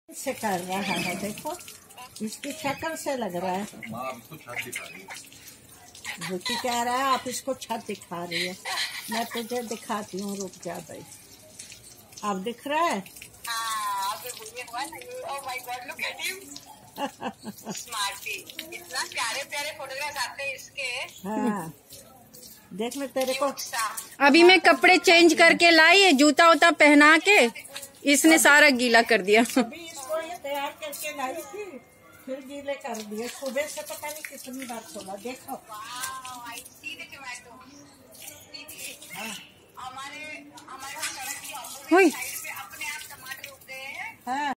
से कर रहा है, देखो इसकी शक्ल से लग रहा है। रुचि कह रहा है आप इसको छत दिखा रही है, मैं तुझे दिखाती हूँ, रुक जा भाई। अब दिख रहा है? इतना प्यारे प्यारे फोटोग्राफ आते हैं इसके। हाँ देख मैं तेरे को अभी मैं कपड़े चेंज करके लाई है, जूता उता पहना के इसने सारा गीला कर दिया। अभी इसको ये तैयार करके लाई थी, फिर गीले कर दिए। सुबह से पता नहीं कितनी बार खोला, देखो। हमारे सड़क की ऑपोजिट साइड पे अपने आप टमाटर उगते हैं। हाँ।